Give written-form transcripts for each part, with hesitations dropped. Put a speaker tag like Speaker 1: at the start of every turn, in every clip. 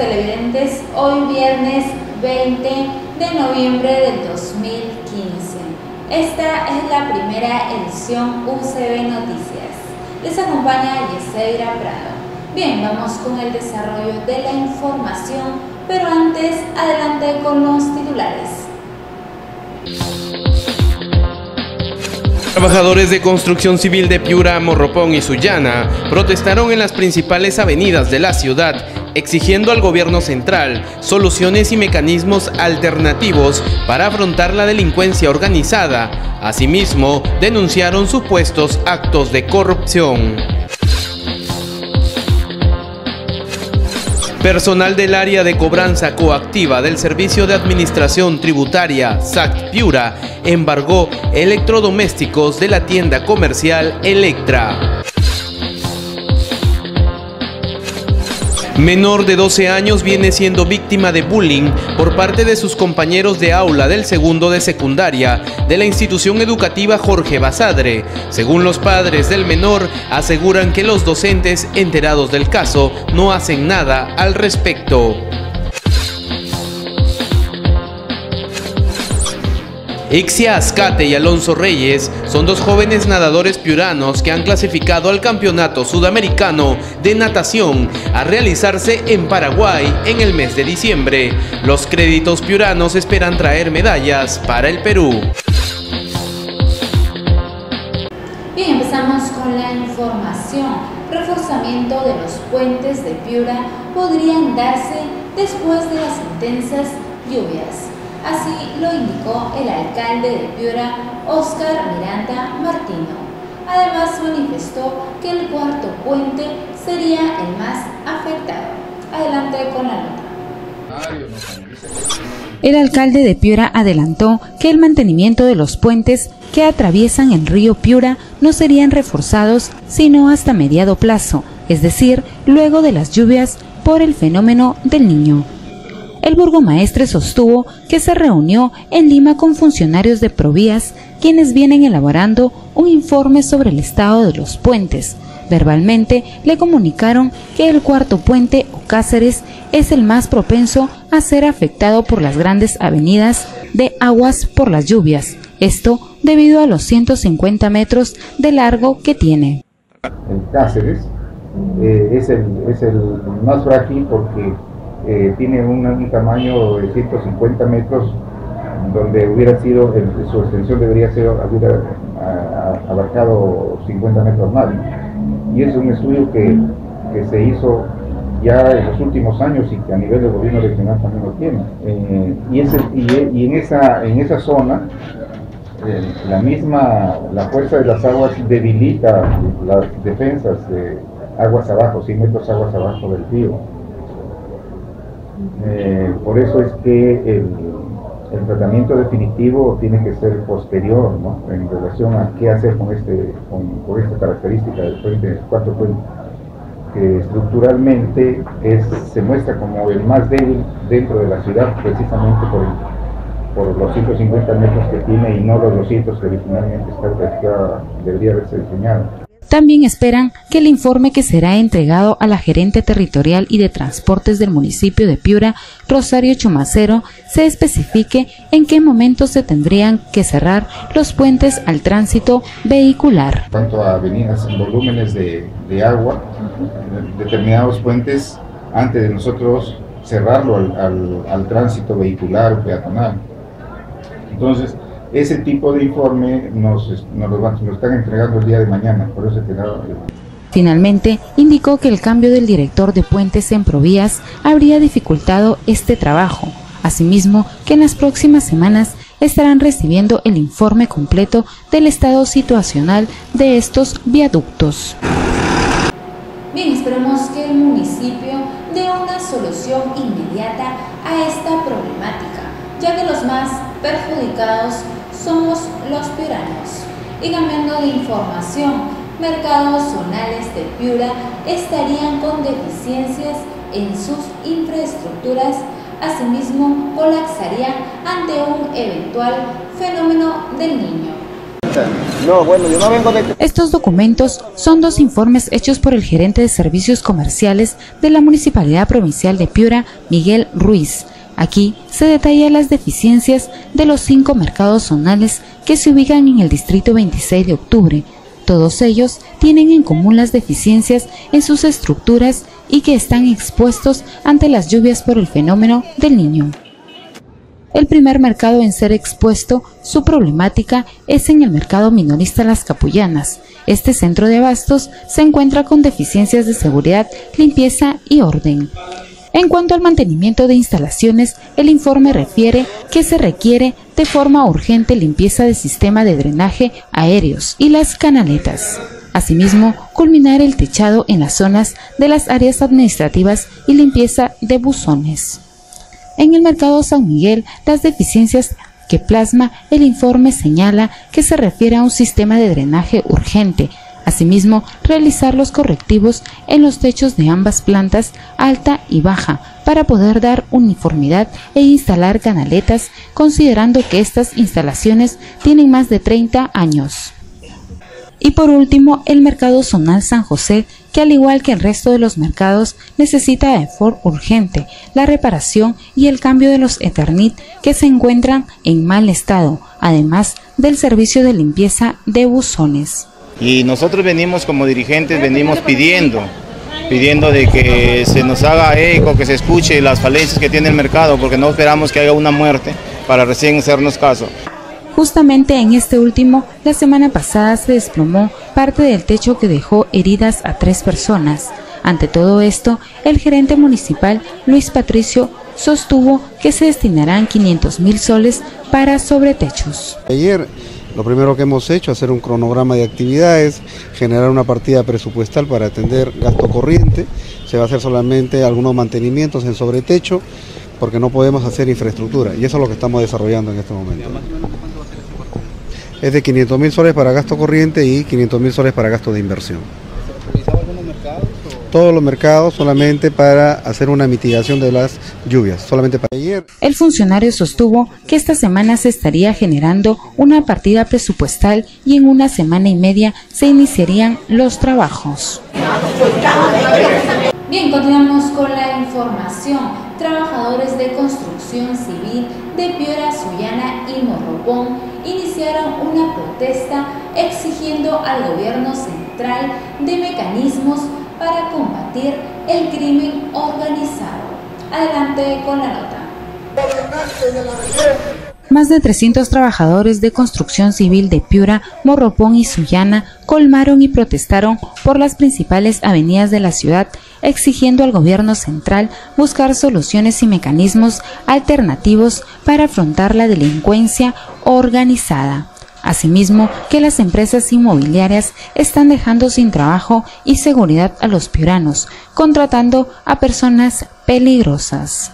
Speaker 1: televidentes, hoy viernes 20 de noviembre del 2015. Esta es la primera edición UCB Noticias. Les acompaña Yeseira Prado. Bien, vamos con el desarrollo de la información, pero antes, adelante con los titulares.
Speaker 2: Trabajadores de construcción civil de Piura, Morropón y Sullana protestaron en las principales avenidas de la ciudad, exigiendo al gobierno central soluciones y mecanismos alternativos para afrontar la delincuencia organizada. Asimismo, denunciaron supuestos actos de corrupción. Personal del área de cobranza coactiva del Servicio de Administración Tributaria SAC Piura embargó electrodomésticos de la tienda comercial Electra. Menor de 12 años viene siendo víctima de bullying por parte de sus compañeros de aula del segundo de secundaria de la institución educativa Jorge Basadre. Según los padres del menor, aseguran que los docentes enterados del caso no hacen nada al respecto. Ixia Azcate y Alonso Reyes son dos jóvenes nadadores piuranos que han clasificado al Campeonato Sudamericano de Natación a realizarse en Paraguay en el mes de diciembre. Los créditos piuranos esperan traer medallas para el Perú.
Speaker 1: Bien, empezamos con la información. Reforzamiento de los puentes de Piura podrían darse después de las intensas lluvias. Así lo indicó el alcalde de Piura, Óscar Miranda Martino. Además manifestó que el cuarto puente sería el más afectado. Adelante con la nota.
Speaker 3: El alcalde de Piura adelantó que el mantenimiento de los puentes que atraviesan el río Piura no serían reforzados sino hasta mediado plazo, es decir, luego de las lluvias por el fenómeno del Niño. El burgomaestre sostuvo que se reunió en Lima con funcionarios de Provías, quienes vienen elaborando un informe sobre el estado de los puentes. Verbalmente le comunicaron que el cuarto puente o Cáceres es el más propenso a ser afectado por las grandes avenidas de aguas por las lluvias. Esto debido a los 150 metros de largo que tiene.
Speaker 4: El Cáceres es el más frágil porque tiene un tamaño de 150 metros, donde hubiera sido, su extensión hubiera abarcado 50 metros más. Y es un estudio que se hizo ya en los últimos años y que a nivel del gobierno regional también lo tiene. Y en esa zona, la fuerza de las aguas debilita las defensas de aguas abajo, 100 metros aguas abajo del río. Por eso es que el tratamiento definitivo tiene que ser posterior, ¿no?, en relación a qué hacer con esta característica del puente, el cuarto puente, que estructuralmente se muestra como el más débil dentro de la ciudad, precisamente por los 150 metros que tiene y no los 200 que originalmente debería haberse diseñado.
Speaker 3: También esperan que el informe que será entregado a la gerente territorial y de transportes del municipio de Piura, Rosario Chumacero, se especifique en qué momento se tendrían que cerrar los puentes al tránsito vehicular.
Speaker 4: En cuanto a avenidas en volúmenes de agua, determinados puentes, antes de nosotros cerrarlo al tránsito vehicular o peatonal. Entonces, ese tipo de informe nos lo están entregando el día de mañana, por eso
Speaker 3: Finalmente, indicó que el cambio del director de puentes en Provías habría dificultado este trabajo. Asimismo, que en las próximas semanas estarán recibiendo el informe completo del estado situacional de estos viaductos.
Speaker 1: Bien, esperemos que el municipio dé una solución inmediata a esta problemática, ya que los más perjudicados somos los piuranos. Y cambiando de información, mercados zonales de Piura estarían con deficiencias en sus infraestructuras, asimismo colapsarían ante un eventual fenómeno del Niño.
Speaker 5: No, bueno, yo no vengo de...
Speaker 3: Estos documentos son 2 informes hechos por el gerente de servicios comerciales de la Municipalidad Provincial de Piura, Miguel Ruiz. Aquí se detallan las deficiencias de los 5 mercados zonales que se ubican en el distrito 26 de octubre. Todos ellos tienen en común las deficiencias en sus estructuras y que están expuestos ante las lluvias por el fenómeno del Niño. El primer mercado en ser expuesto, su problemática es en el mercado minorista Las Capullanas. Este centro de abastos se encuentra con deficiencias de seguridad, limpieza y orden. En cuanto al mantenimiento de instalaciones, el informe refiere que se requiere de forma urgente limpieza del sistema de drenaje aéreos y las canaletas. Asimismo, culminar el techado en las zonas de las áreas administrativas y limpieza de buzones. En el mercado San Miguel, las deficiencias que plasma el informe señala que se refiere a un sistema de drenaje urgente. Asimismo, realizar los correctivos en los techos de ambas plantas, alta y baja, para poder dar uniformidad e instalar canaletas, considerando que estas instalaciones tienen más de 30 años. Y por último, el mercado zonal San José, que al igual que el resto de los mercados, necesita de forma urgente la reparación y el cambio de los Eternit que se encuentran en mal estado, además del servicio de limpieza de buzones.
Speaker 6: Y nosotros venimos como dirigentes, venimos pidiendo de que se nos haga eco, que se escuche las falencias que tiene el mercado, porque no esperamos que haya una muerte para recién hacernos caso.
Speaker 3: Justamente en este último, la semana pasada se desplomó parte del techo que dejó heridas a 3 personas. Ante todo esto, el gerente municipal, Luis Patricio, sostuvo que se destinarán 500.000 soles para sobretechos.
Speaker 7: Ayer lo primero que hemos hecho es hacer un cronograma de actividades, generar una partida presupuestal para atender gasto corriente. Se va a hacer solamente algunos mantenimientos en sobretecho porque no podemos hacer infraestructura y eso es lo que estamos desarrollando en este momento. Es de 500.000 soles para gasto corriente y 500.000 soles para gasto de inversión.
Speaker 5: ¿Se realizaba algunos mercados?
Speaker 7: Todos los mercados solamente para hacer una mitigación de las lluvias, solamente para ayer.
Speaker 3: El funcionario sostuvo que esta semana se estaría generando una partida presupuestal y en 1 semana y media se iniciarían los trabajos.
Speaker 1: Bien, continuamos con la información. Trabajadores de construcción civil de Piura, Sullana y Morropón iniciaron una protesta exigiendo al gobierno central de mecanismos para combatir el crimen organizado. Adelante con la nota.
Speaker 3: Más de 300 trabajadores de construcción civil de Piura, Morropón y Sullana colmaron y protestaron por las principales avenidas de la ciudad, exigiendo al gobierno central buscar soluciones y mecanismos alternativos para afrontar la delincuencia organizada. Asimismo, que las empresas inmobiliarias están dejando sin trabajo y seguridad a los piuranos, contratando a personas peligrosas.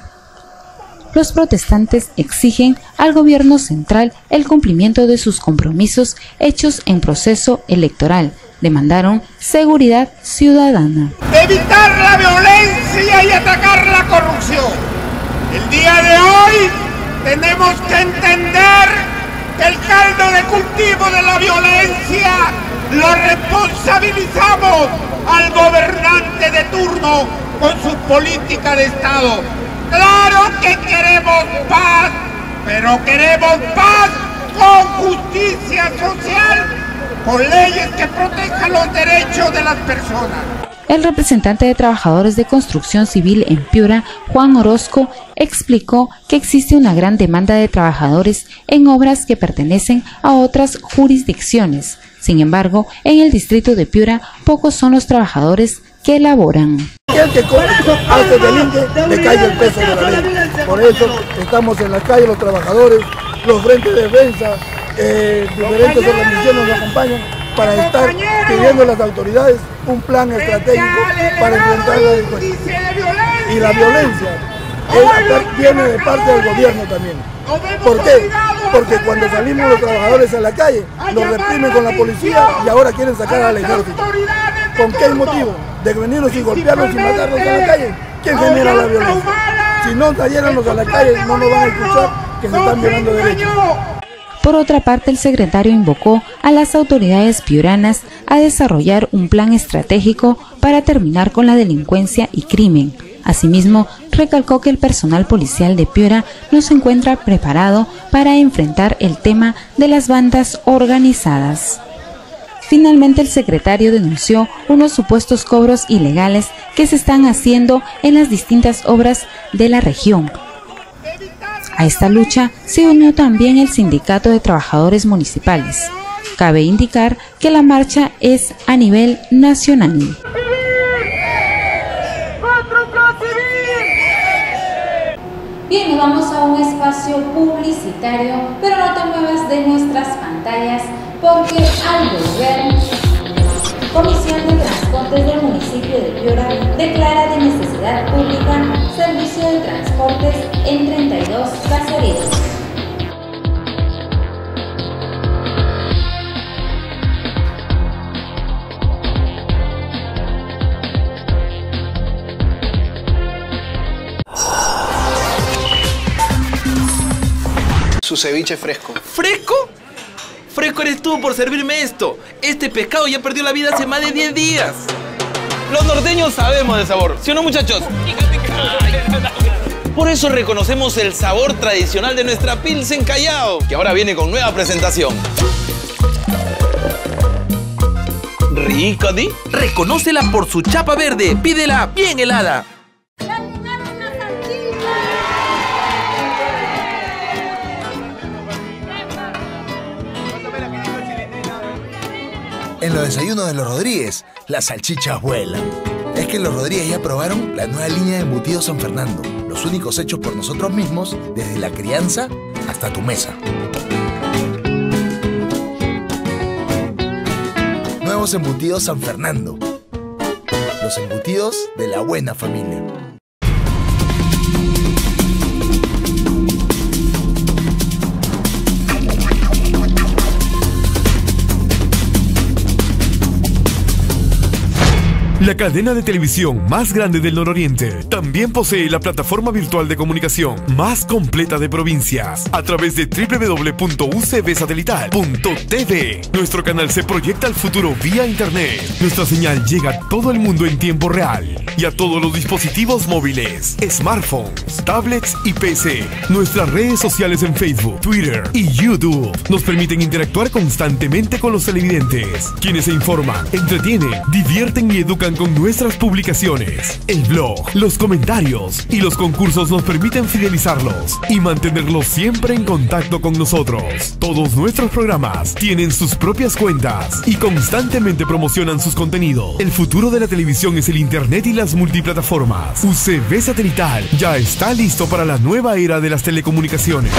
Speaker 3: Los protestantes exigen al gobierno central el cumplimiento de sus compromisos hechos en proceso electoral. Demandaron seguridad ciudadana.
Speaker 8: Evitar la violencia y atacar la corrupción. El día de hoy tenemos que entender que el caldo de cultivo de la violencia lo responsabilizamos al gobernante de turno con su política de Estado. Claro que queremos paz, pero queremos paz con justicia social, con leyes que protejan los derechos de las personas.
Speaker 3: El representante de trabajadores de construcción civil en Piura, Juan Orozco, explicó que existe una gran demanda de trabajadores en obras que pertenecen a otras jurisdicciones. Sin embargo, en el distrito de Piura, pocos son los trabajadores que elaboran.
Speaker 9: El que hace delinque, le cae el peso de la ley. Por eso estamos en la calle, los trabajadores, los frentes de defensa, diferentes organizaciones nos acompañan para estar pidiendo a las autoridades un plan estratégico para enfrentar la delincuencia. Y la violencia viene de parte del gobierno también. ¿Por qué? Porque cuando salimos los trabajadores a la calle, nos reprimen con la policía y ahora quieren sacar al ejército. ¿Con qué motivo? De venirnos y golpearnos y matarnos a la calle. ¿Quién genera la violencia? Si no saliéramos a la calle, no nos van a escuchar que se están violando derechos.
Speaker 3: Por otra parte, el secretario invocó a las autoridades piuranas a desarrollar un plan estratégico para terminar con la delincuencia y crimen. Asimismo, recalcó que el personal policial de Piura no se encuentra preparado para enfrentar el tema de las bandas organizadas. Finalmente, el secretario denunció unos supuestos cobros ilegales que se están haciendo en las distintas obras de la región. A esta lucha se unió también el Sindicato de Trabajadores Municipales. Cabe indicar que la marcha es a nivel nacional.
Speaker 1: Bien, nos vamos a un espacio publicitario, pero no te muevas de nuestras pantallas porque al volver, Comisión de Transportes del municipio de Piura declara de necesidad pública servicio de transportes en 32 caseríos.
Speaker 10: Su ceviche fresco.
Speaker 11: ¿Fresco? Fresco eres tú por servirme esto. Este pescado ya perdió la vida hace más de 10 días.
Speaker 12: Los norteños sabemos de sabor, ¿sí o no, muchachos? Por eso reconocemos el sabor tradicional de nuestra Pilsen Callao, que ahora viene con nueva presentación. ¿Rico, Di?
Speaker 11: Reconócela por su chapa verde. Pídela bien helada.
Speaker 13: En los desayunos de los Rodríguez, las salchichas vuelan. Es que los Rodríguez ya probaron la nueva línea de embutidos San Fernando, los únicos hechos por nosotros mismos, desde la crianza hasta tu mesa. Nuevos embutidos San Fernando. Los embutidos de la buena familia.
Speaker 14: La cadena de televisión más grande del nororiente también posee la plataforma virtual de comunicación más completa de provincias a través de www.ucbsatelital.tv. Nuestro canal se proyecta al futuro vía internet. Nuestra señal llega a todo el mundo en tiempo real y a todos los dispositivos móviles, smartphones, tablets y PC. Nuestras redes sociales en Facebook, Twitter y YouTube nos permiten interactuar constantemente con los televidentes, quienes se informan, entretienen, divierten y educan con nuestras publicaciones. El blog, los comentarios y los concursos nos permiten fidelizarlos y mantenerlos siempre en contacto con nosotros. Todos nuestros programas tienen sus propias cuentas y constantemente promocionan sus contenidos. El futuro de la televisión es el internet y las multiplataformas. UCB Satelital ya está listo para la nueva era de las telecomunicaciones.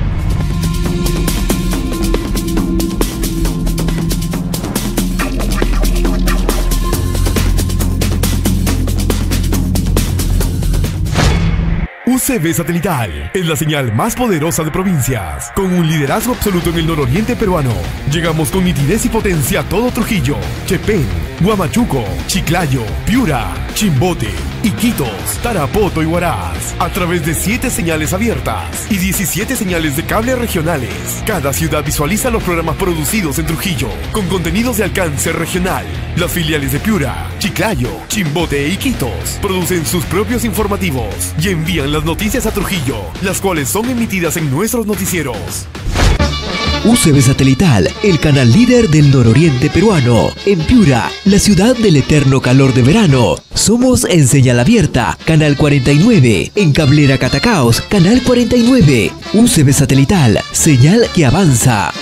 Speaker 14: UCB Satelital es la señal más poderosa de provincias, con un liderazgo absoluto en el nororiente peruano. Llegamos con nitidez y potencia a todo Trujillo, Chepén, Huamachuco, Chiclayo, Piura, Chimbote, Iquitos, Tarapoto y Huaraz, a través de 7 señales abiertas y 17 señales de cable regionales. Cada ciudad visualiza los programas producidos en Trujillo, con contenidos de alcance regional. Las filiales de Piura, Chiclayo, Chimbote e Iquitos producen sus propios informativos y envían las noticias a Trujillo, las cuales son emitidas en nuestros noticieros.
Speaker 15: UCB Satelital, el canal líder del nororiente peruano. En Piura, la ciudad del eterno calor de verano. Somos en señal abierta, canal 49. En Cablera Catacaos, canal 49. UCB Satelital, señal que avanza.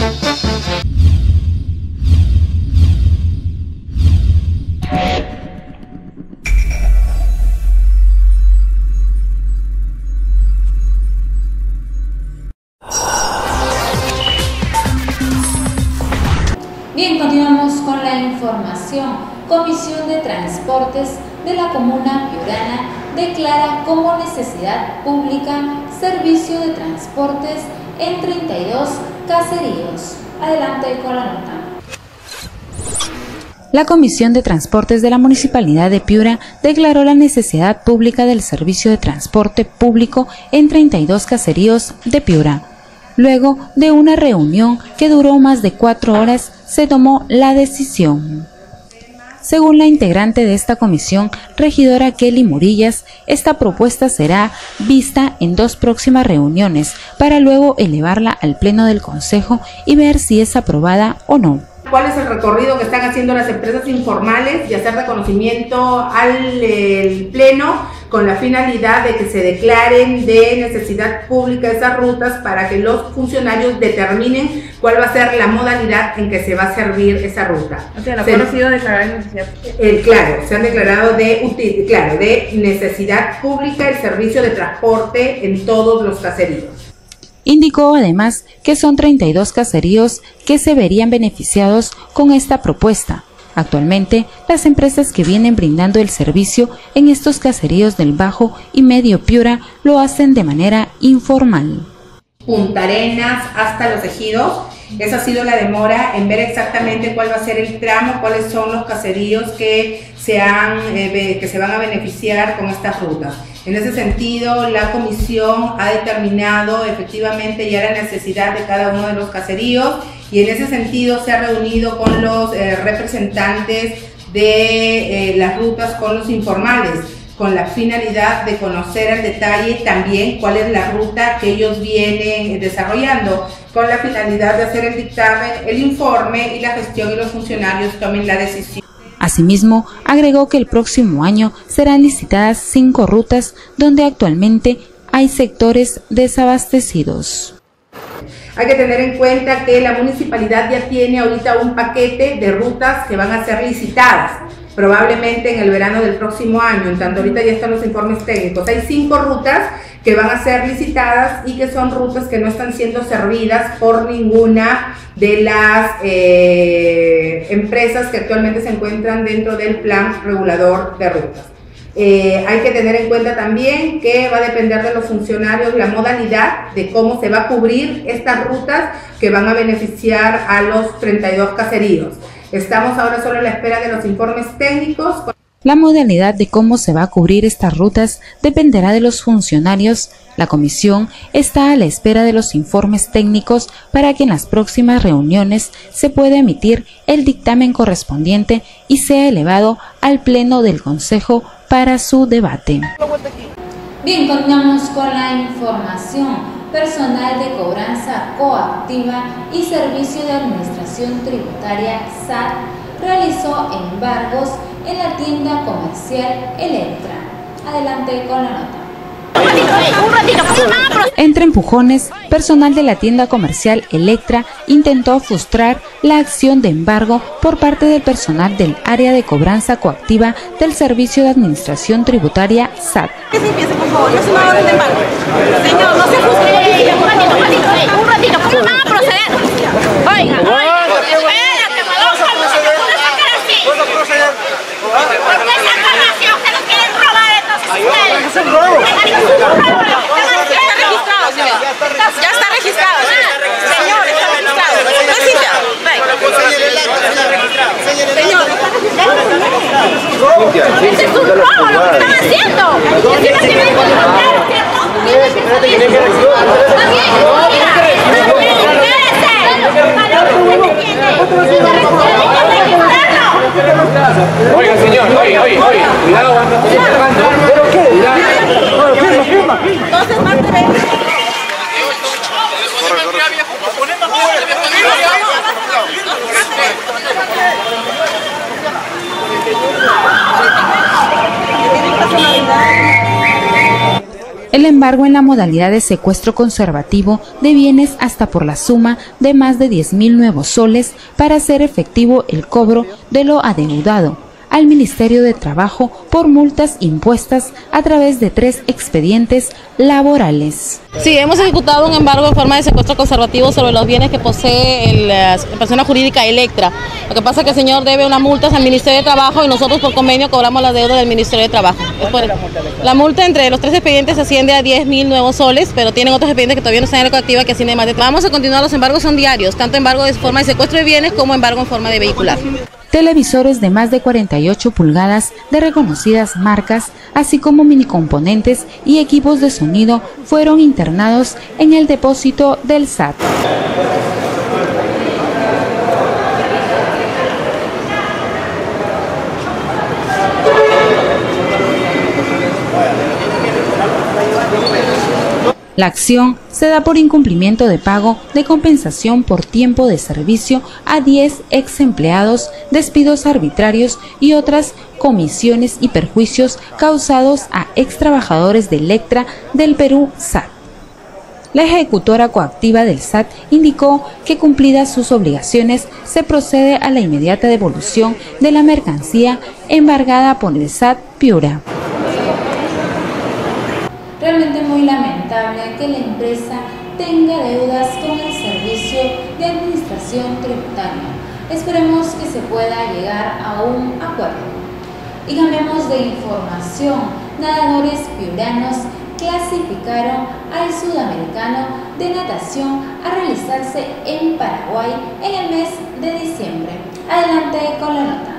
Speaker 1: Bien, continuamos con la información. Comisión de Transportes de la Comuna Piurana declara como necesidad pública servicio de transportes en 32 caseríos. Adelante con la nota.
Speaker 3: La Comisión de Transportes de la Municipalidad de Piura declaró la necesidad pública del servicio de transporte público en 32 caseríos de Piura. Luego de una reunión que duró más de 4 horas, se tomó la decisión. Según la integrante de esta comisión, regidora Kelly Morillas, esta propuesta será vista en 2 próximas reuniones para luego elevarla al Pleno del Consejo y ver si es aprobada o no.
Speaker 16: ¿Cuál es el recorrido que están haciendo las empresas informales y hacer reconocimiento al Pleno con la finalidad de que se declaren de necesidad pública esas rutas para que los funcionarios determinen cuál va a ser la modalidad en que se va a servir esa ruta?
Speaker 17: O sea, ¿la ha sido declarada de necesidad?
Speaker 16: Claro, se han declarado de necesidad pública el servicio de transporte en todos los caseríos.
Speaker 3: Indicó además que son 32 caseríos que se verían beneficiados con esta propuesta. Actualmente, las empresas que vienen brindando el servicio en estos caseríos del Bajo y Medio Piura lo hacen de manera informal.
Speaker 16: Punta Arenas hasta Los Ejidos, esa ha sido la demora en ver exactamente cuál va a ser el tramo, cuáles son los caseríos que se van a beneficiar con estas rutas. En ese sentido, la comisión ha determinado efectivamente ya la necesidad de cada uno de los caseríos y en ese sentido se ha reunido con los representantes de las rutas, con los informales, con la finalidad de conocer al detalle también cuál es la ruta que ellos vienen desarrollando, con la finalidad de hacer el dictamen, el informe y la gestión y los funcionarios tomen la decisión.
Speaker 3: Asimismo, agregó que el próximo año serán licitadas 5 rutas donde actualmente hay sectores desabastecidos.
Speaker 16: Hay que tener en cuenta que la municipalidad ya tiene ahorita un paquete de rutas que van a ser licitadas, probablemente en el verano del próximo año, en tanto ahorita ya están los informes técnicos. Hay 5 rutas que van a ser licitadas y que son rutas que no están siendo servidas por ninguna de las empresas que actualmente se encuentran dentro del plan regulador de rutas. Hay que tener en cuenta también que va a depender de los funcionarios la modalidad de cómo se va a cubrir estas rutas que van a beneficiar a los 32 caseríos. Estamos ahora solo a la espera de los informes técnicos.
Speaker 3: La modalidad de cómo se va a cubrir estas rutas dependerá de los funcionarios. La comisión está a la espera de los informes técnicos para que en las próximas reuniones se pueda emitir el dictamen correspondiente y sea elevado al Pleno del Consejo para su debate.
Speaker 1: Bien, continuamos con la información. Personal de cobranza coactiva y Servicio de Administración Tributaria SAT realizó embargos en la tienda comercial Electra. Adelante con la nota.
Speaker 3: Entre empujones, personal de la tienda comercial Electra intentó frustrar la acción de embargo por parte del personal del área de cobranza coactiva del Servicio de Administración Tributaria SAT.
Speaker 18: Señor, no se frustre. Un ratito, ¿cómo van a proceder? Oiga, espérate, vamos a proceder. ¿Por qué sacan así? ¿Ustedes nos quieren robar entonces ustedes? Es un robo. Ya está registrado. Señor, está registrado. Necesita. Señor, ese es un robo lo que están haciendo. Encima se viene con los contrarios, ¿cierto? Está bien,
Speaker 19: Oiga, señor, oiga, cuidado, ¿pero qué? Firma.
Speaker 18: Entonces, parte de...
Speaker 3: El embargo en la modalidad de secuestro conservativo de bienes hasta por la suma de más de 10.000 nuevos soles para hacer efectivo el cobro de lo adeudado al Ministerio de Trabajo por multas impuestas a través de 3 expedientes laborales.
Speaker 17: Sí, hemos ejecutado un embargo en forma de secuestro conservativo sobre los bienes que posee la persona jurídica Electra. Lo que pasa es que el señor debe unas multas al Ministerio de Trabajo y nosotros por convenio cobramos la deuda del Ministerio de Trabajo. La multa entre los 3 expedientes asciende a 10.000 nuevos soles, pero tienen otros expedientes que todavía no están en la coactiva que ascienden más de... Vamos a continuar, los embargos son diarios, tanto embargo de forma de secuestro de bienes como embargo en forma de vehicular.
Speaker 3: televisores de más de 48 pulgadas de reconocidas marcas, así como minicomponentes y equipos de sonido fueron internados en el depósito del SAT. La acción se da por incumplimiento de pago de compensación por tiempo de servicio a 10 ex empleados, despidos arbitrarios y otras comisiones y perjuicios causados a ex trabajadores de Electra del Perú SAT. La ejecutora coactiva del SAT indicó que, cumplidas sus obligaciones, se procede a la inmediata devolución de la mercancía embargada por el SAT Piura.
Speaker 1: Realmente muy lamentable que la empresa tenga deudas con el Servicio de Administración Tributaria. Esperemos que se pueda llegar a un acuerdo. Y cambiamos de información. Nadadores piuranos clasificaron al sudamericano de natación a realizarse en Paraguay en el mes de diciembre. Adelante con la nota.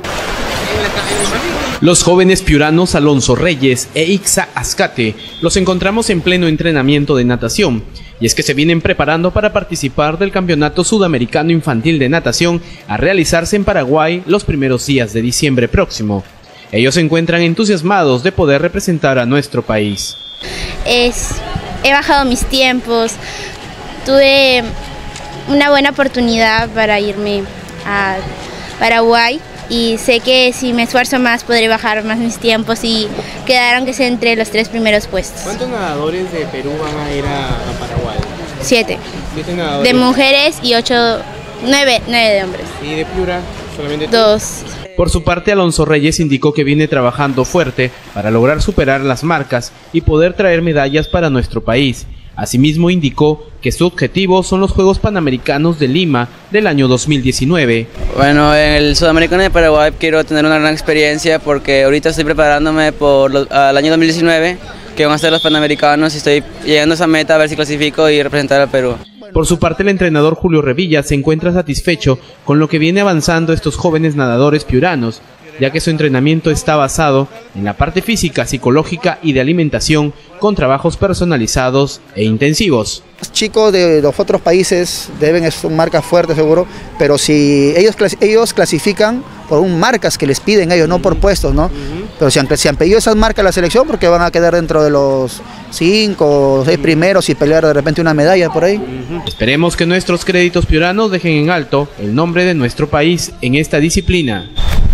Speaker 2: Los jóvenes piuranos Alonso Reyes e Ixa Azcate los encontramos en pleno entrenamiento de natación, y es que se vienen preparando para participar del Campeonato Sudamericano Infantil de Natación a realizarse en Paraguay los primeros días de diciembre próximo. Ellos se encuentran entusiasmados de poder representar a nuestro país.
Speaker 20: He bajado mis tiempos, tuve una buena oportunidad para irme a Paraguay. Y sé que si me esfuerzo más podré bajar más mis tiempos y quedar aunque sea entre los 3 primeros puestos.
Speaker 2: ¿Cuántos nadadores de Perú van a ir a Paraguay?
Speaker 20: 7.
Speaker 2: 7 nadadores.
Speaker 20: De mujeres y 9 de hombres.
Speaker 2: ¿Y de Piura? Solamente
Speaker 20: 2.
Speaker 2: Por su parte, Alonso Reyes indicó que viene trabajando fuerte para lograr superar las marcas y poder traer medallas para nuestro país. Asimismo, indicó que su objetivo son los Juegos Panamericanos de Lima del año 2019.
Speaker 21: Bueno, en el Sudamericano de Paraguay quiero tener una gran experiencia porque ahorita estoy preparándome al año 2019, que van a ser los Panamericanos, y estoy llegando a esa meta a ver si clasifico y representar al Perú.
Speaker 2: Por su parte, el entrenador Julio Revilla se encuentra satisfecho con lo que viene avanzando estos jóvenes nadadores piuranos, ya que su entrenamiento está basado en la parte física, psicológica y de alimentación, con trabajos personalizados e intensivos.
Speaker 10: Los chicos de los otros países son marcas fuertes seguro, pero si ellos clasifican por marcas que les piden ellos, no por puestos, ¿no? Pero si han pedido esas marcas a la selección, porque van a quedar dentro de los 5 o 6 primeros y pelear de repente una medalla por ahí.
Speaker 2: Esperemos que nuestros créditos piuranos dejen en alto el nombre de nuestro país en esta disciplina.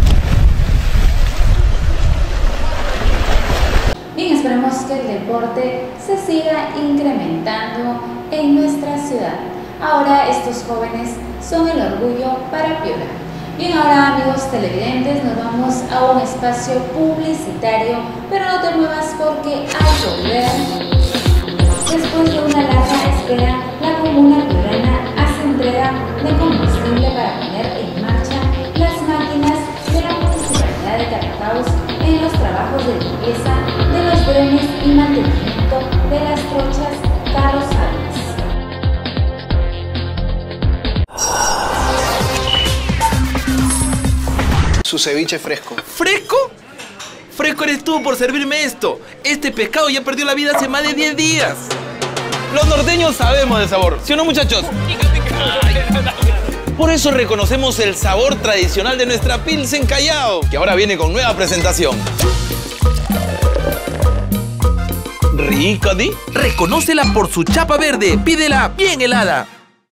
Speaker 1: Bien, esperemos que el deporte se siga incrementando en nuestra ciudad. Ahora estos jóvenes son el orgullo para Piura. Bien, ahora amigos televidentes, nos vamos a un espacio publicitario, pero no te muevas porque al volver, después de una larga espera, la comuna piurana hace entrega de combustible para poner en marcha las máquinas de la Municipalidad de Catacaos en los trabajos de limpieza de los drenes y mantenimiento de las trochas carrozables.
Speaker 10: Su ceviche fresco.
Speaker 11: ¿Fresco? Fresco eres tú por servirme esto. Este pescado ya perdió la vida hace más de 10 días.
Speaker 12: Los norteños sabemos de sabor, ¿sí o no, muchachos? Por eso reconocemos el sabor tradicional de nuestra Pilsen Callao, que ahora viene con nueva presentación. ¿Rico, Di?
Speaker 11: Reconócela por su chapa verde. Pídela bien helada.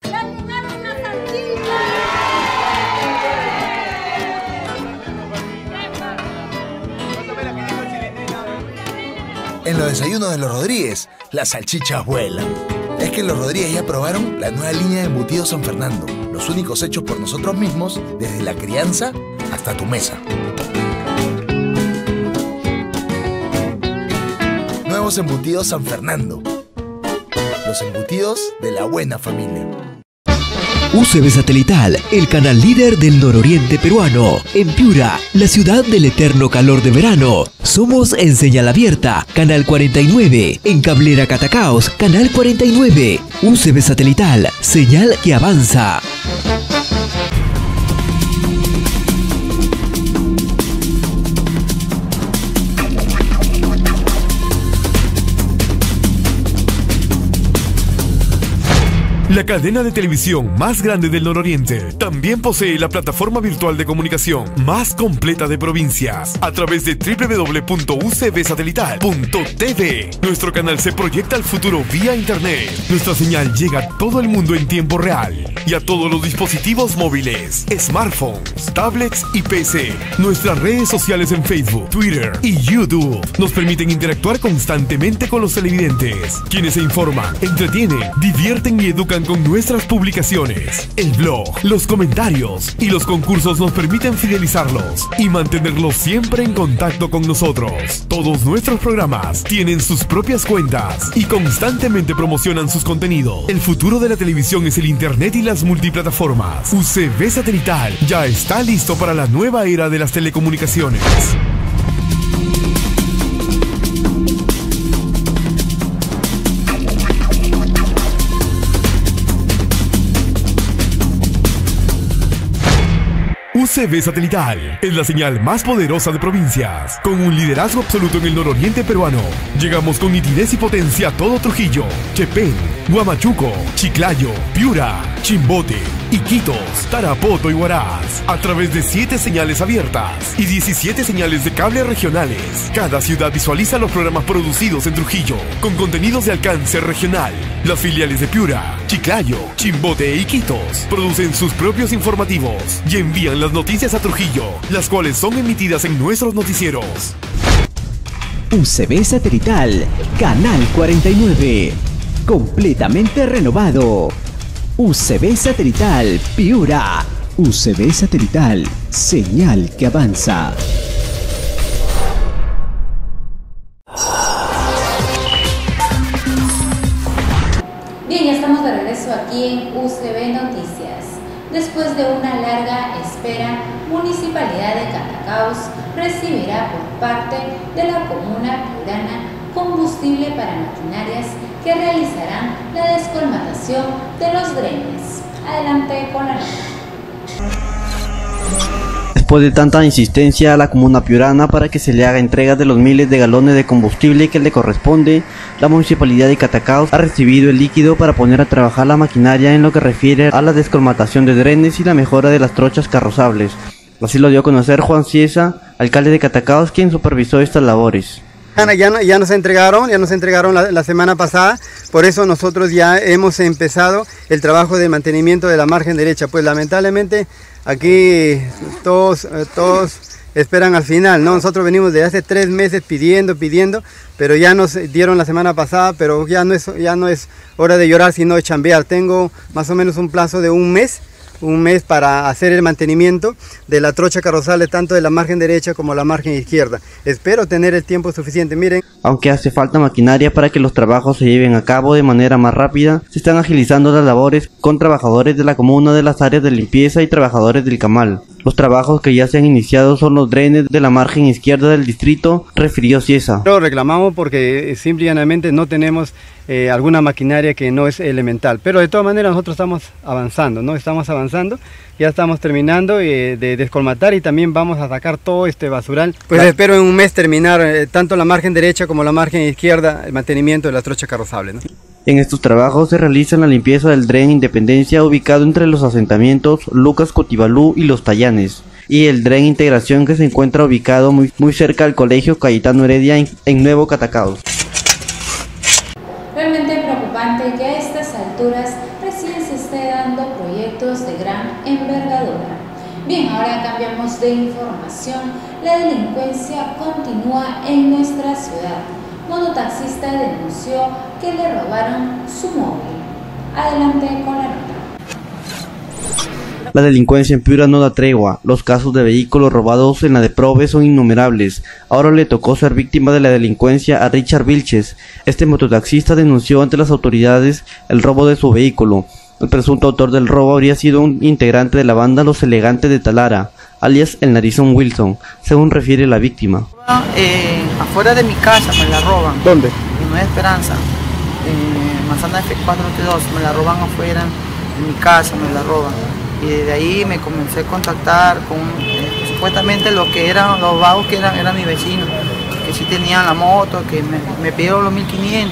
Speaker 13: En los desayunos de los Rodríguez, las salchichas vuelan. Es que los Rodríguez ya probaron la nueva línea de embutidos San Fernando, los únicos hechos por nosotros mismos, desde la crianza hasta tu mesa. Nuevos embutidos San Fernando, los embutidos de la buena familia.
Speaker 15: UCB Satelital, el canal líder del nororiente peruano. En Piura, la ciudad del eterno calor de verano. Somos en señal abierta, canal 49. En Cablera Catacaos, canal 49. UCB Satelital, señal que avanza.
Speaker 14: la cadena de televisión más grande del nororiente, también posee la plataforma virtual de comunicación más completa de provincias a través de www.ucbsatelital.tv. Nuestro canal se proyecta al futuro vía internet. Nuestra señal llega a todo el mundo en tiempo real y a todos los dispositivos móviles, smartphones, tablets y PC. Nuestras redes sociales en Facebook, Twitter y YouTube nos permiten interactuar constantemente con los televidentes, quienes se informan, entretienen, divierten y educan con nuestras publicaciones. El blog, los comentarios y los concursos nos permiten fidelizarlos y mantenerlos siempre en contacto con nosotros. Todos nuestros programas tienen sus propias cuentas y constantemente promocionan sus contenidos. El futuro de la televisión es el internet y las multiplataformas. UCB Satelital ya está listo para la nueva era de las telecomunicaciones. UCB Satelital es la señal más poderosa de provincias, con un liderazgo absoluto en el nororiente peruano. Llegamos con nitidez y potencia a todo Trujillo, Chepén, Huamachuco, Chiclayo, Piura, Chimbote, Iquitos, Tarapoto y Huaraz, a través de 7 señales abiertas y 17 señales de cable regionales. Cada ciudad visualiza los programas producidos en Trujillo, con contenidos de alcance regional. Las filiales de Piura, Chiclayo, Chimbote e Iquitos producen sus propios informativos y envían las noticias a Trujillo, las cuales son emitidas en nuestros noticieros.
Speaker 15: UCB Satelital, Canal 49, completamente renovado. UCB Satelital, Piura. UCB Satelital, señal que avanza.
Speaker 1: Bien, ya estamos de regreso aquí en UCB Noticias. Después de una larga espera, Municipalidad de Catacaos recibirá por parte de la comuna piurana combustible para maquinarias que realizarán la descolmatación de los drenes. Adelante con la nota.
Speaker 4: Después de tanta insistencia a la comuna piurana para que se le haga entrega de los miles de galones de combustible que le corresponde, la Municipalidad de Catacaos ha recibido el líquido para poner a trabajar la maquinaria en lo que refiere a la descolmatación de drenes y la mejora de las trochas carrozables. Así lo dio a conocer Juan Ciesa, alcalde de Catacaos, quien supervisó estas labores.
Speaker 22: Ya nos entregaron la semana pasada, por eso nosotros ya hemos empezado el trabajo de mantenimiento de la margen derecha. Pues lamentablemente aquí todos esperan al final, ¿no? Nosotros venimos de hace 3 meses pidiendo, pero ya nos dieron la semana pasada, pero ya no es hora de llorar sino de chambear. Tengo más o menos un plazo de un mes para hacer el mantenimiento de la trocha carrozable, tanto de la margen derecha como la margen izquierda. Espero tener el tiempo suficiente. Miren,
Speaker 4: aunque hace falta maquinaria para que los trabajos se lleven a cabo de manera más rápida, se están agilizando las labores con trabajadores de la comuna, de las áreas de limpieza y trabajadores del Camal. Los trabajos que ya se han iniciado son los drenes de la margen izquierda del distrito, refirió Ciesa.
Speaker 22: Lo reclamamos porque simple y llanamente no tenemos alguna maquinaria que no es elemental, pero de todas maneras nosotros estamos avanzando, ya estamos terminando de descolmatar y también vamos a sacar todo este basural. Pues espero en un mes terminar tanto la margen derecha como la margen izquierda, el mantenimiento de la trocha carrozable, ¿no?
Speaker 4: En estos trabajos se realiza la limpieza del dren Independencia, ubicado entre los asentamientos Lucas Cotibalú y Los Tallanes, y el dren Integración, que se encuentra ubicado muy cerca al colegio Cayetano Heredia en Nuevo Catacaos.
Speaker 1: Realmente preocupante que a estas alturas recién se esté dando proyectos de gran envergadura. Bien, ahora cambiamos de información. La delincuencia continúa en nuestra ciudad. Mototaxista denunció que le robaron su móvil. Adelante con la nota.
Speaker 4: La delincuencia en Piura no da tregua. Los casos de vehículos robados en la de Prove son innumerables. Ahora le tocó ser víctima de la delincuencia a Richard Vilches. Este mototaxista denunció ante las autoridades el robo de su vehículo. El presunto autor del robo habría sido un integrante de la banda Los Elegantes de Talara, alias el Narizón Wilson, según refiere la víctima.
Speaker 23: Afuera de mi casa me la roban.
Speaker 22: ¿Dónde?
Speaker 23: En Nueva Esperanza, Manzana F4T2, me la roban afuera de mi casa, me la roban. Y desde ahí me comencé a contactar con supuestamente lo que eran los vagos que eran mis vecinos, que sí tenían la moto, que me pidieron los 1500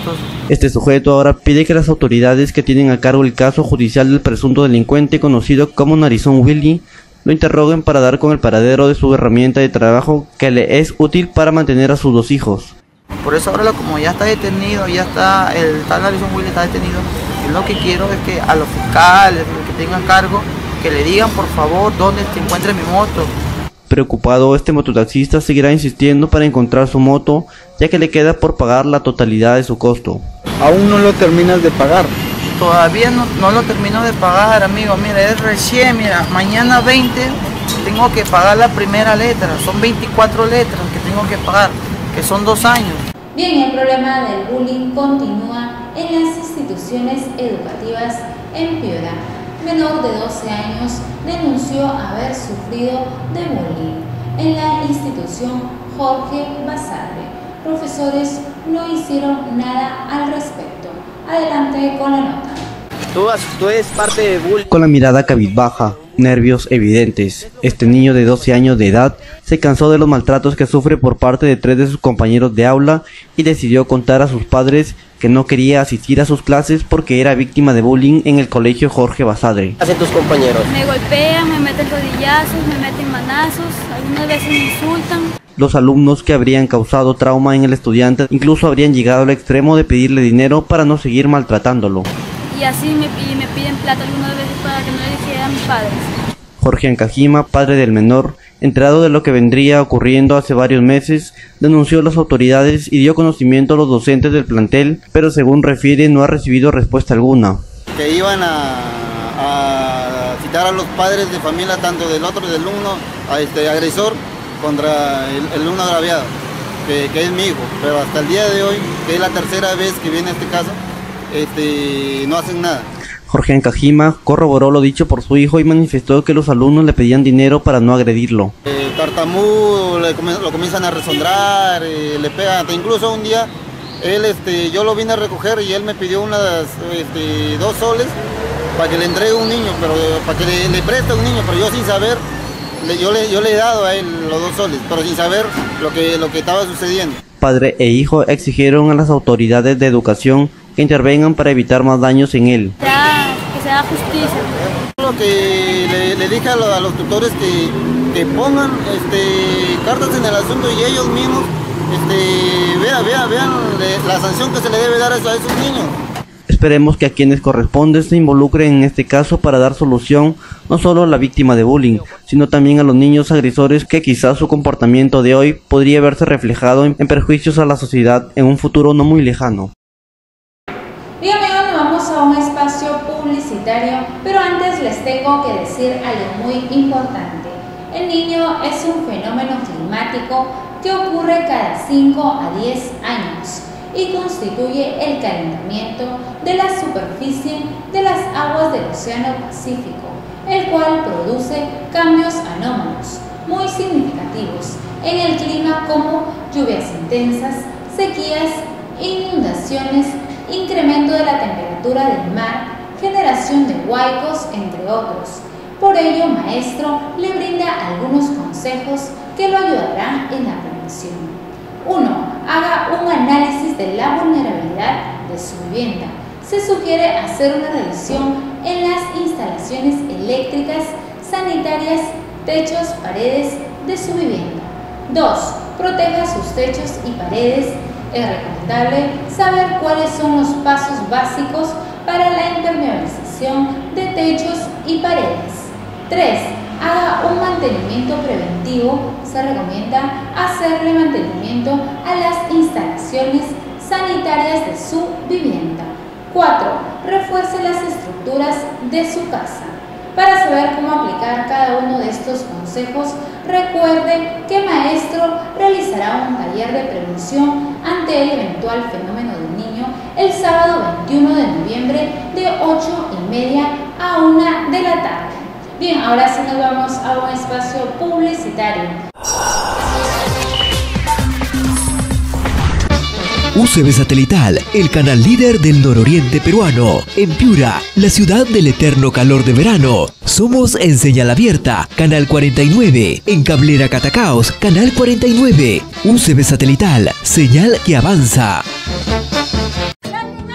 Speaker 4: Este sujeto ahora pide que las autoridades que tienen a cargo el caso judicial del presunto delincuente conocido como Narizón Willy lo interroguen para dar con el paradero de su herramienta de trabajo que le es útil para mantener a sus 2 hijos.
Speaker 23: Por eso ahora como ya está detenido, ya está, el tal Narizón Willy está detenido, yo lo que quiero es que a los fiscales, los que tengan cargo, que le digan por favor dónde se encuentra mi moto.
Speaker 4: Preocupado, este mototaxista seguirá insistiendo para encontrar su moto, ya que le queda por pagar la totalidad de su costo.
Speaker 22: Aún no lo terminas de pagar.
Speaker 23: Todavía no lo termino de pagar, amigo. Mira, es recién, mira, mañana 20 tengo que pagar la primera letra. Son 24 letras que tengo que pagar, que son 2 años.
Speaker 1: Bien, el problema del bullying continúa en las instituciones educativas en Piura. Menor de 12 años denunció haber sufrido de bullying en la institución Jorge Basadre. Profesores no hicieron nada al respecto. Adelante con la nota.
Speaker 23: Tú eres parte de bullying.
Speaker 4: Con la mirada cabizbaja, nervios evidentes, este niño de 12 años de edad se cansó de los maltratos que sufre por parte de 3 de sus compañeros de aula y decidió contar a sus padres que no quería asistir a sus clases porque era víctima de bullying en el colegio Jorge Basadre.
Speaker 23: ¿Qué hacen tus compañeros?
Speaker 5: Me golpean, me meten rodillazos, me meten manazos, algunas veces me insultan.
Speaker 4: Los alumnos que habrían causado trauma en el estudiante incluso habrían llegado al extremo de pedirle dinero para no seguir maltratándolo.
Speaker 5: Y así me piden plata algunas veces para que no le dijera a mis padres.
Speaker 4: Jorge Ancajima, padre del menor, enterado de lo que vendría ocurriendo hace varios meses, denunció a las autoridades y dio conocimiento a los docentes del plantel, pero según refiere no ha recibido respuesta alguna.
Speaker 6: Que iban a citar a los padres de familia, tanto del otro, del alumno, agresor, contra el alumno agraviado, que es mi hijo, pero hasta el día de hoy, que es la tercera vez que viene este caso, no hacen nada.
Speaker 4: Jorge Ancajima corroboró lo dicho por su hijo y manifestó que los alumnos le pedían dinero para no agredirlo.
Speaker 6: Tartamudo, lo comienzan a resondrar, le pegan, hasta incluso un día él, yo lo vine a recoger y él me pidió unas 2 soles para que le entregue un niño, pero para que le preste a un niño, pero yo sin saber, yo le he dado a él los 2 soles, pero sin saber lo que estaba sucediendo.
Speaker 4: Padre e hijo exigieron a las autoridades de educación que intervengan para evitar más daños en él.
Speaker 5: Que se haga justicia.
Speaker 6: Lo que le dije a los tutores que pongan cartas en el asunto y ellos mismos vean la sanción que se le debe dar a esos niños.
Speaker 4: Esperemos que a quienes corresponde se involucren en este caso para dar solución no solo a la víctima de bullying, sino también a los niños agresores que quizás su comportamiento de hoy podría verse reflejado en perjuicios a la sociedad en un futuro no muy lejano.
Speaker 1: Bien amigos, nos vamos a un espacio publicitario, pero antes les tengo que decir algo muy importante. El niño es un fenómeno climático que ocurre cada 5 a 10 años y constituye el calentamiento de la superficie de las aguas del Océano Pacífico, el cual produce cambios anómalos muy significativos en el clima como lluvias intensas, sequías, inundaciones, incremento de la temperatura del mar, generación de huaicos, entre otros. Por ello, maestro le brinda algunos consejos que lo ayudarán en la prevención. 1. Haga un análisis de la vulnerabilidad de su vivienda. Se sugiere hacer una revisión en las instalaciones eléctricas, sanitarias, techos, paredes de su vivienda. 2. Proteja sus techos y paredes. Es recomendable saber cuáles son los pasos básicos para la impermeabilización de techos y paredes. 3. Haga un mantenimiento preventivo. Se recomienda hacerle mantenimiento a las instalaciones sanitarias de su vivienda. 4. Refuerce las estructuras de su casa. Para saber cómo aplicar cada uno de estos consejos, recuerde que maestro realizará un taller de prevención ante el eventual fenómeno del niño el sábado 21 de noviembre de 8:30 a 1 de la tarde. Bien, ahora sí nos vamos a un espacio publicitario.
Speaker 15: UCB Satelital, el canal líder del nororiente peruano. En Piura, la ciudad del eterno calor de verano. Somos en señal abierta, canal 49. En Cablera Catacaos, canal 49. UCB Satelital, señal que avanza.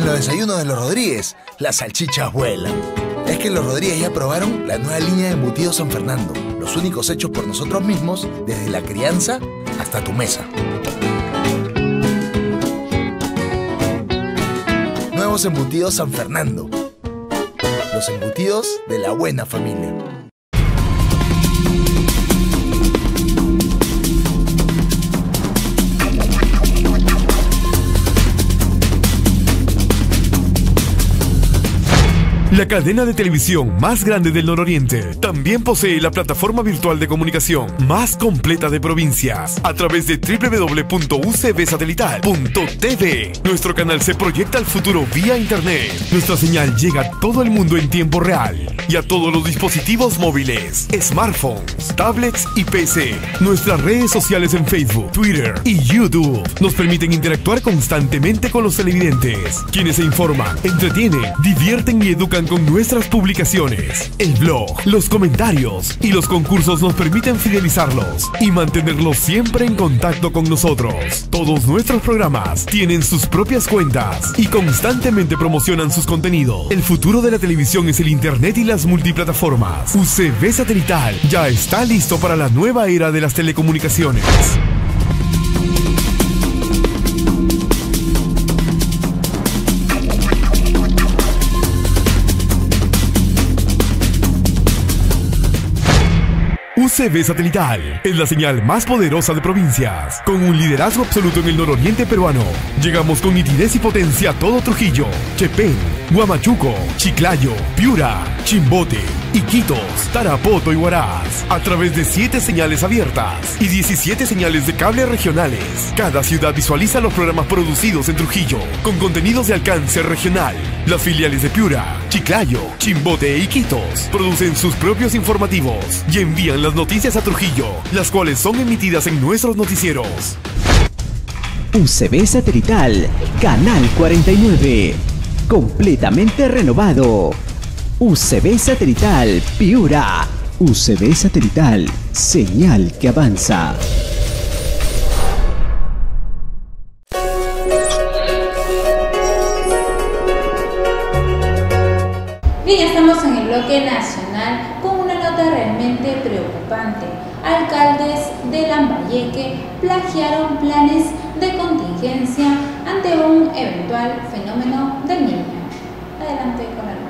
Speaker 13: En los desayunos de los Rodríguez, las salchichas vuelan. Es que los Rodríguez ya probaron la nueva línea de embutidos San Fernando, los únicos hechos por nosotros mismos, desde la crianza hasta tu mesa. Nuevos embutidos San Fernando. Los embutidos de la buena familia.
Speaker 14: La cadena de televisión más grande del nororiente también posee la plataforma virtual de comunicación más completa de provincias a través de www.ucbsatelital.tv. Nuestro canal se proyecta al futuro vía internet. Nuestra señal llega a todo el mundo en tiempo real y a todos los dispositivos móviles, smartphones, tablets y PC. Nuestras redes sociales en Facebook, Twitter y YouTube nos permiten interactuar constantemente con los televidentes, quienes se informan, entretienen, divierten y educan con nuestras publicaciones. El blog, los comentarios y los concursos nos permiten fidelizarlos y mantenerlos siempre en contacto con nosotros. Todos nuestros programas tienen sus propias cuentas y constantemente promocionan sus contenidos. El futuro de la televisión es el internet y las multiplataformas. UCB Satelital ya está listo para la nueva era de las telecomunicaciones. UCB Satelital es la señal más poderosa de provincias, con un liderazgo absoluto en el nororiente peruano. Llegamos con nitidez y potencia a todo Trujillo, Chepén, Huamachuco, Chiclayo, Piura, Chimbote, Iquitos, Tarapoto y Huaraz, a través de 7 señales abiertas y 17 señales de cable regionales. Cada ciudad visualiza los programas producidos en Trujillo, con contenidos de alcance regional. Las filiales de Piura, Chiclayo, Chimbote e Iquitos producen sus propios informativos y envían las noticias a Trujillo, las cuales son emitidas en nuestros noticieros.
Speaker 15: UCB Satelital, Canal 49, completamente renovado. UCB Satelital, Piura. UCB Satelital, señal que avanza.
Speaker 1: Bien, estamos en el bloque nacional con una nota realmente preocupante. Alcaldes de Lambayeque plagiaron planes de contingencia ante un eventual fenómeno del Niño. Adelante con la nota.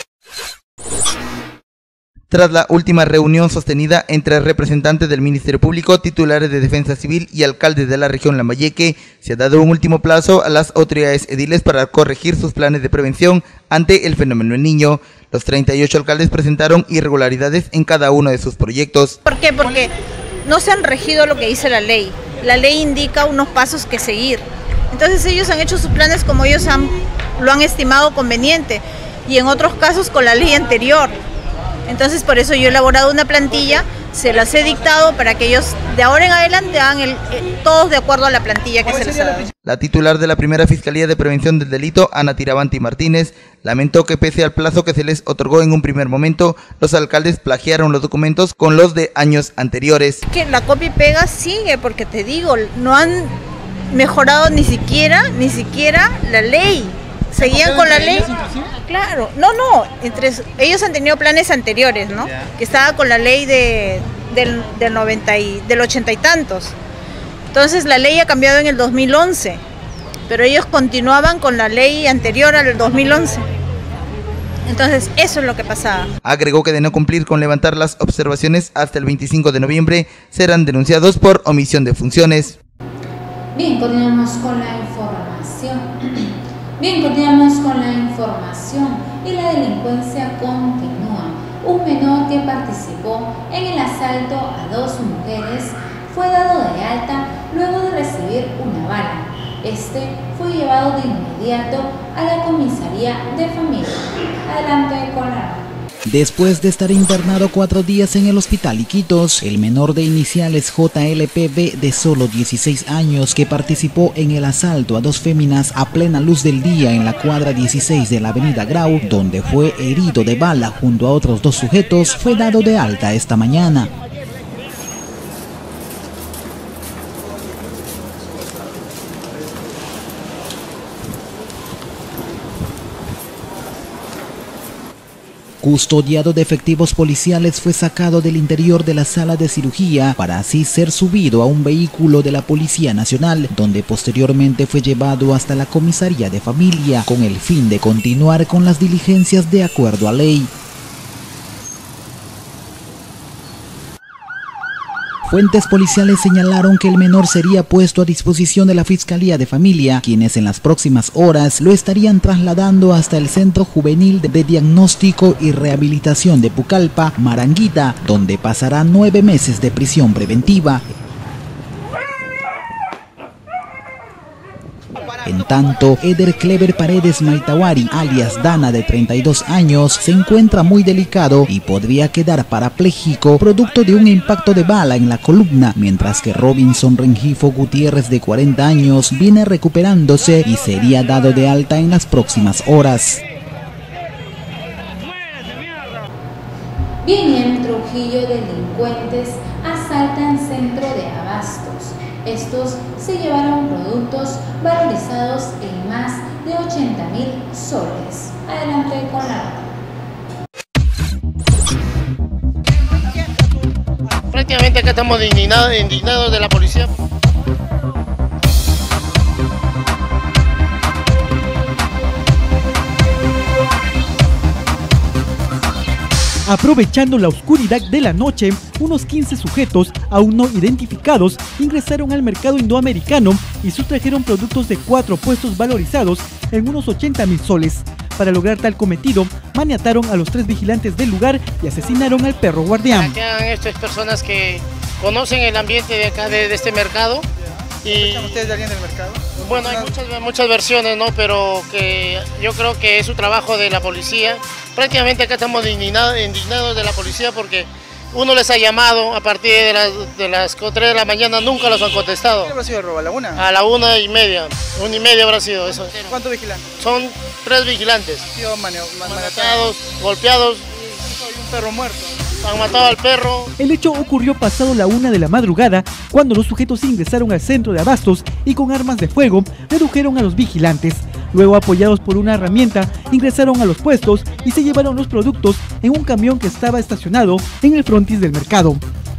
Speaker 7: Tras la última reunión sostenida entre representantes del Ministerio Público, titulares de Defensa Civil y alcaldes de la región Lambayeque, se ha dado un último plazo a las autoridades ediles para corregir sus planes de prevención ante el fenómeno del Niño. Los 38 alcaldes presentaron irregularidades en cada uno de sus proyectos.
Speaker 8: ¿Por qué? Porque no se han regido lo que dice la ley. La ley indica unos pasos que seguir. Entonces ellos han hecho sus planes como ellos lo han estimado conveniente y en otros casos con la ley anterior. Entonces por eso yo he elaborado una plantilla, se las he dictado para que ellos de ahora en adelante hagan todos de acuerdo a la plantilla que se les ha dado.
Speaker 7: La titular de la primera Fiscalía de Prevención del Delito, Ana Tirabanti Martínez, lamentó que pese al plazo que se les otorgó en un primer momento, los alcaldes plagiaron los documentos con los de años anteriores.
Speaker 8: Que la copia y pega sigue, porque te digo, no han mejorado ni siquiera la ley. Seguían con la ley. Claro, no, ellos han tenido planes anteriores, ¿no? Que estaba con la ley del 80 y tantos. Entonces la ley ha cambiado en el 2011, pero ellos continuaban con la ley anterior al 2011. Entonces eso es lo que pasaba.
Speaker 7: Agregó que de no cumplir con levantar las observaciones hasta el 25 de noviembre, serán denunciados por omisión de funciones.
Speaker 1: Bien, continuamos con la información. Y la delincuencia continúa. Un menor que participó en el asalto a 2 mujeres fue dado de alta luego de recibir una bala. Este fue llevado de inmediato a la comisaría de familia. Adelante con la...
Speaker 9: Después de estar internado 4 días en el hospital Iquitos, el menor de iniciales JLPB de solo 16 años que participó en el asalto a 2 féminas a plena luz del día en la cuadra 16 de la avenida Grau, donde fue herido de bala junto a otros 2 sujetos, fue dado de alta esta mañana. custodiado de efectivos policiales, fue sacado del interior de la sala de cirugía para así ser subido a un vehículo de la Policía Nacional, donde posteriormente fue llevado hasta la comisaría de familia con el fin de continuar con las diligencias de acuerdo a ley. Fuentes policiales señalaron que el menor sería puesto a disposición de la Fiscalía de Familia, quienes en las próximas horas lo estarían trasladando hasta el Centro Juvenil de Diagnóstico y Rehabilitación de Pucallpa, Maranguita, donde pasará 9 meses de prisión preventiva. En tanto, Eder Clever Paredes Maitawari, alias Dana, de 32 años, se encuentra muy delicado y podría quedar parapléjico producto de un impacto de bala en la columna, mientras que Robinson Rengifo Gutiérrez, de 40 años, viene recuperándose y sería dado de alta en las próximas horas.
Speaker 1: Bien, en Trujillo, delincuentes asaltan centro de abastos. Estos se llevaron productos valorizados en más de 80.000 soles. Adelante con la nota.
Speaker 16: Prácticamente acá estamos indignados de la policía.
Speaker 18: Aprovechando la oscuridad de la noche, unos 15 sujetos aún no identificados ingresaron al mercado indoamericano y sustrajeron productos de 4 puestos valorizados en unos 80.000 soles. Para lograr tal cometido, maniataron a los 3 vigilantes del lugar y asesinaron al perro guardián.
Speaker 16: Acá estas personas que conocen el ambiente de acá, de este mercado.
Speaker 19: ¿Sospechan ustedes de alguien del mercado?
Speaker 16: Bueno, hay muchas versiones, ¿no? Pero que yo creo que es su trabajo de la policía. Prácticamente acá estamos indignados de la policía porque uno les ha llamado a partir de las 3 de la mañana, nunca los han contestado.
Speaker 19: ¿Qué habrá sido el robo? ¿A la 1?
Speaker 16: A la 1:30. 1:30 habrá sido eso.
Speaker 19: ¿Cuántos vigilantes?
Speaker 16: Son 3 vigilantes.
Speaker 19: Han sido
Speaker 16: maniatados, golpeados.
Speaker 19: Hay un perro muerto.
Speaker 16: Han matado al perro.
Speaker 18: El hecho ocurrió pasado la 1 de la madrugada, cuando los sujetos ingresaron al centro de abastos y con armas de fuego redujeron a los vigilantes. Luego, apoyados por una herramienta, ingresaron a los puestos y se llevaron los productos en un camión que estaba estacionado en el frontis del mercado.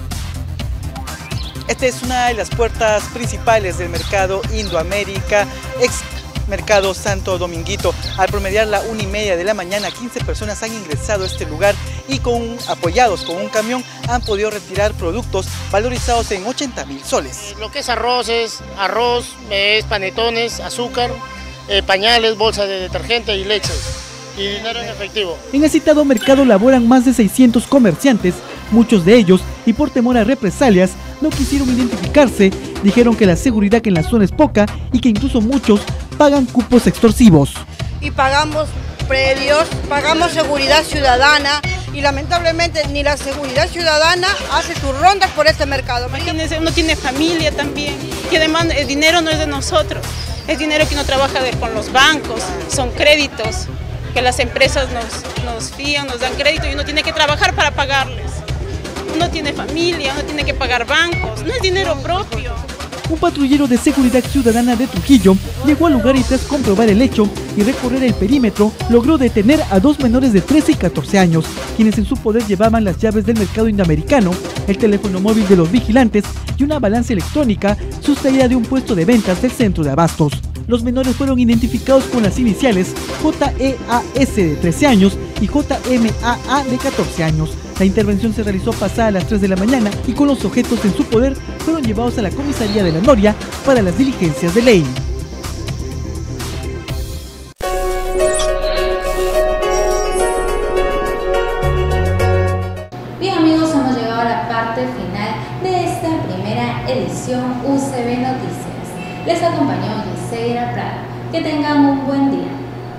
Speaker 19: Esta es una de las puertas principales del mercado Indoamérica, ex Mercado Santo Dominguito. Al promediar la 1:30 de la mañana, 15 personas han ingresado a este lugar y apoyados con un camión han podido retirar productos valorizados en 80.000 soles.
Speaker 16: Lo que es arroz, es panetones, azúcar, pañales, bolsas de detergente y leches y dinero en efectivo.
Speaker 18: En el citado mercado laboran más de 600 comerciantes, muchos de ellos, y por temor a represalias, no quisieron identificarse. Dijeron que la seguridad en la zona es poca y que incluso muchos pagan cupos extorsivos.
Speaker 24: Y pagamos predios, pagamos seguridad ciudadana y lamentablemente ni la seguridad ciudadana hace sus rondas por este mercado.
Speaker 25: Imagínense, uno tiene familia también y además el dinero no es de nosotros, es dinero que uno trabaja con los bancos, son créditos que las empresas nos fían, nos dan crédito y uno tiene que trabajar para pagarles. Uno tiene familia, uno tiene que pagar bancos, no es dinero propio.
Speaker 18: Un patrullero de seguridad ciudadana de Trujillo llegó al lugar y tras comprobar el hecho y recorrer el perímetro, logró detener a 2 menores de 13 y 14 años, quienes en su poder llevaban las llaves del mercado indoamericano, el teléfono móvil de los vigilantes y una balanza electrónica sustraída de un puesto de ventas del centro de abastos. Los menores fueron identificados con las iniciales JEAS de 13 años y JMAA de 14 años. La intervención se realizó pasada las 3 de la mañana y con los objetos en su poder fueron llevados a la comisaría de La Noria para las diligencias de ley.
Speaker 1: Bien amigos, hemos llegado a la parte final de esta primera edición UCB Noticias. Les acompañó Yeseira Prado. Que tengan un buen día.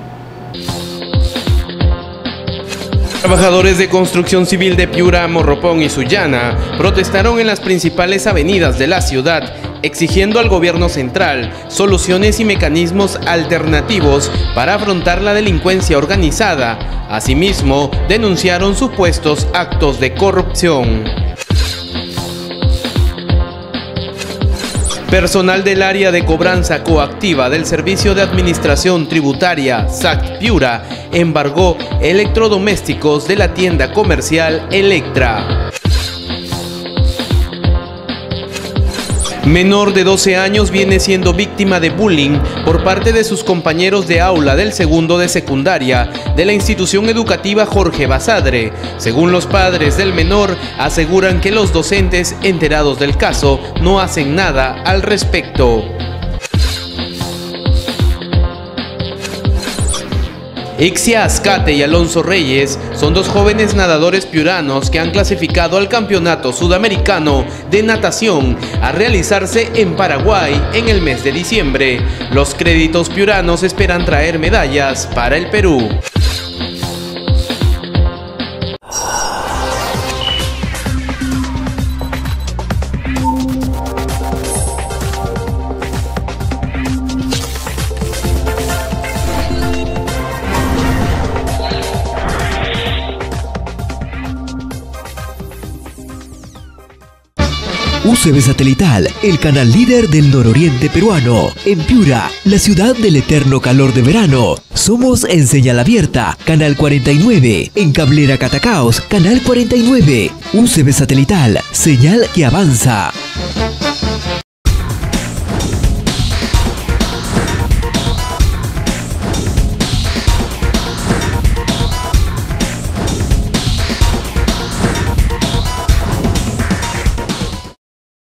Speaker 2: Trabajadores de construcción civil de Piura, Morropón y Sullana protestaron en las principales avenidas de la ciudad, exigiendo al gobierno central soluciones y mecanismos alternativos para afrontar la delincuencia organizada. Asimismo, denunciaron supuestos actos de corrupción. Personal del área de cobranza coactiva del Servicio de Administración Tributaria SAC Piura embargó electrodomésticos de la tienda comercial Electra. Menor de 12 años viene siendo víctima de bullying por parte de sus compañeros de aula del segundo de secundaria de la institución educativa Jorge Basadre. Según los padres del menor, aseguran que los docentes enterados del caso no hacen nada al respecto. Ixia Azcate y Alonso Reyes son dos jóvenes nadadores piuranos que han clasificado al Campeonato Sudamericano de Natación a realizarse en Paraguay en el mes de diciembre. Los créditos piuranos esperan traer medallas para el Perú.
Speaker 15: UCB Satelital, el canal líder del nororiente peruano. En Piura, la ciudad del eterno calor de verano. Somos en señal abierta, canal 49. En Cablera Catacaos, canal 49. UCB Satelital, señal que avanza.